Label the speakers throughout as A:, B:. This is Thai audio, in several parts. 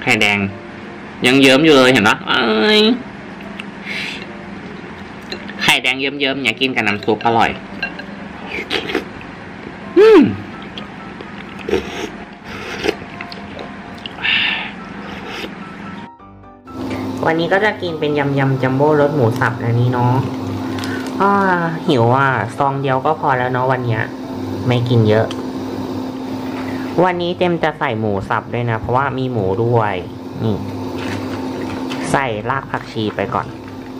A: ข่แดงยังเยิ้มอยู่เลยเห็นปะไข่แดงเยิ้มๆเนี่ยกินกับน้ำซุปอร่อยวันนี้ก็จะกินเป็นยำจัมโบ้รสหมูสับอันนี้เนาะหิวซองเดียวก็พอแล้วเนาะวันนี้ไม่กินเยอะวันนี้เจมจะใส่หมูสับด้วยนะเพราะว่ามีหมูด้วยนี่ใส่รากผักชีไปก่อน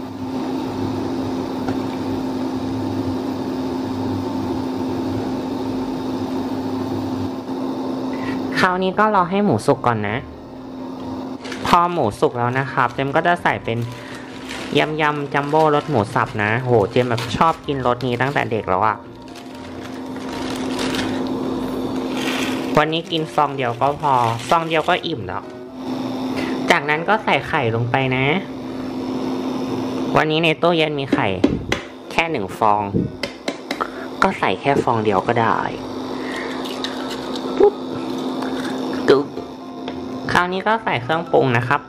A: คราวนี้ก็รอให้หมูสุกก่อนนะพอหมูสุกแล้วนะครับเจมก็จะใส่เป็นยำจัมโบ้รสหมูสับนะโหเจมแบบชอบกินรสนี้ตั้งแต่เด็กแล้ววันนี้กินซองเดียวก็พอซองเดียวก็อิ่มแล้วจากนั้นก็ใส่ไข่ลงไปนะวันนี้ในตู้เย็นมีไข่แค่1 ฟองก็ใส่แค่ฟองเดียวก็ได้ปุ๊บตึ๊บคราวนี้ก็ใส่เครื่องปรุงนะครับ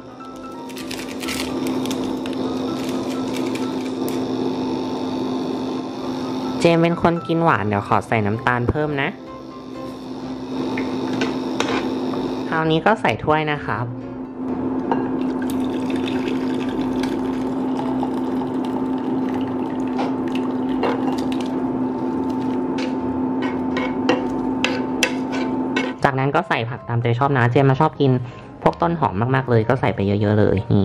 A: เจมเป็นคนกินหวานเดี๋ยวขอใส่น้ำตาลเพิ่มนะคราวนี้ก็ใส่ถ้วยนะครับจากนั้นก็ใส่ผักตามใจชอบนะเจมมาชอบกินพวกต้นหอมมากๆเลยก็ใส่ไปเยอะๆเลยนี่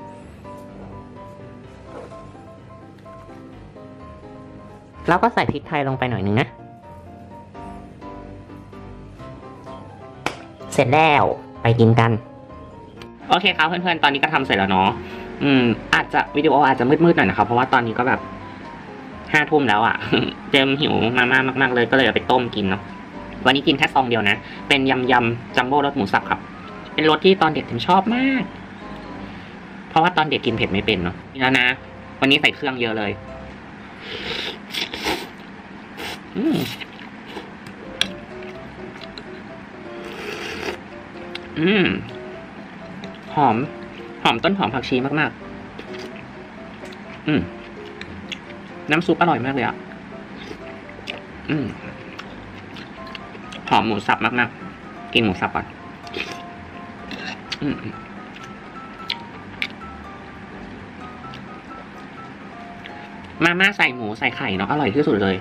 A: แล้วก็ใส่พริกไทยลงไปหน่อยนึงนะเสร็จแล้วไปกินกันโอเคครับเพื่อนๆตอนนี้ก็ทำเสร็จแล้วเนาะอาจจะวิดีโออาจจะมืดๆหน่อยนะครับเพราะว่าตอนนี้ก็แบบ5 ทุ่มแล้วเจมหิวมามากๆเลยก็เลยเอาไปต้มกินเนาะวันนี้กินแค่ซองเดียวนะเป็นยำจัมโบ้รสหมูสับครับเป็นรสที่ตอนเด็กผมชอบมากเพราะว่าตอนเด็กกินเผ็ดไม่เป็นเนาะนี่แล้วนะวันนี้ใส่เครื่องเยอะเลยหอมต้นหอมผักชีมากๆน้ำซุปอร่อยมากเลยหอมหมูสับมากๆกินหมูสับก่อนมาม่าใส่หมูใส่ไข่เนาะอร่อยที่สุดเลย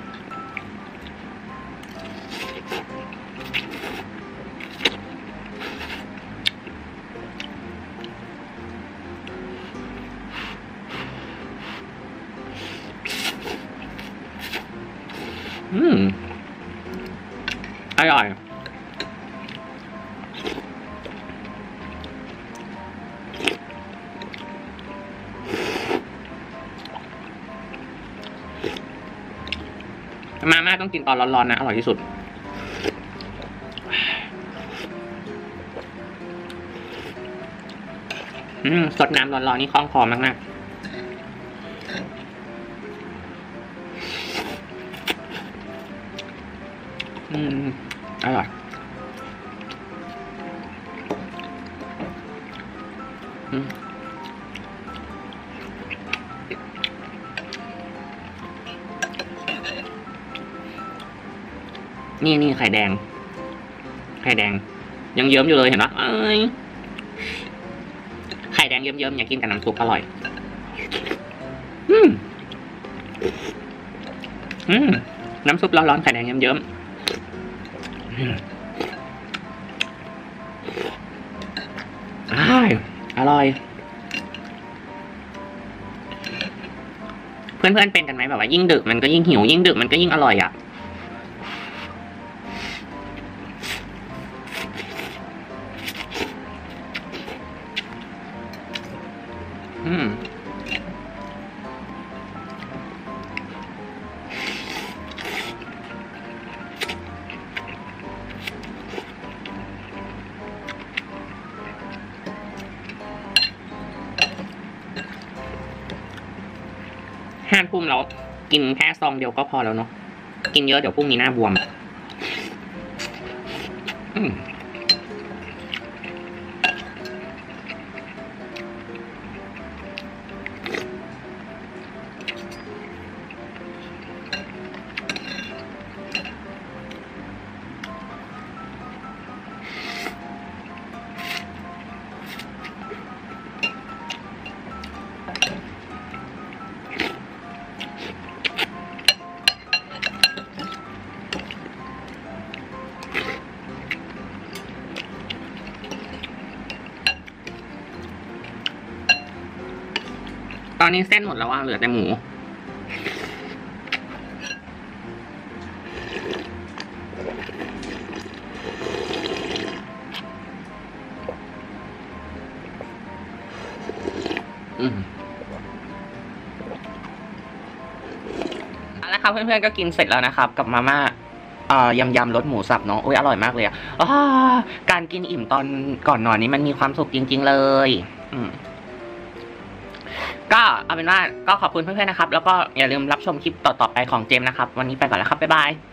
A: อร่อยมาม่าต้องกินตอนร้อนๆนะอร่อยที่สุดสดน้ำร้อนๆนี่คล่องคอมากๆอร่อยนี่ไข่แดงยังเยิ้มอยู่เลยเห็นปะไข่แดงเยิ้มๆอยากกินกับน้ำซุปอร่อยน้ำซุปร้อนๆไข่แดงเยิ้มๆอร่อยเพื่อนๆเป็นกันไหมแบบว่ายิ่งดึกมันก็ยิ่งหิวยิ่งดึกมันก็ยิ่งอร่อย5 ทุ่มแล้วกินแค่ซองเดียวก็พอแล้วเนาะกินเยอะเดี๋ยวพรุ่งนี้หน้าบวมตอนนี้เส้นหมดแล้วว่าเหลือแต่หมูเอาละครับเพื่อนๆก็กินเสร็จแล้วนะครับกับมาม่ายำรสหมูสับเนาะโอ้ยอร่อยมากเลยอ่ะการกินอิ่มตอนก่อนนอนนี้มันมีความสุขจริงๆเลยก็เอาเป็นว่าก็ขอบคุณเพื่อนๆนะครับแล้วก็อย่าลืมรับชมคลิปต่อๆไปของเจมส์นะครับวันนี้ไปก่อนแล้วครับบ๊ายบาย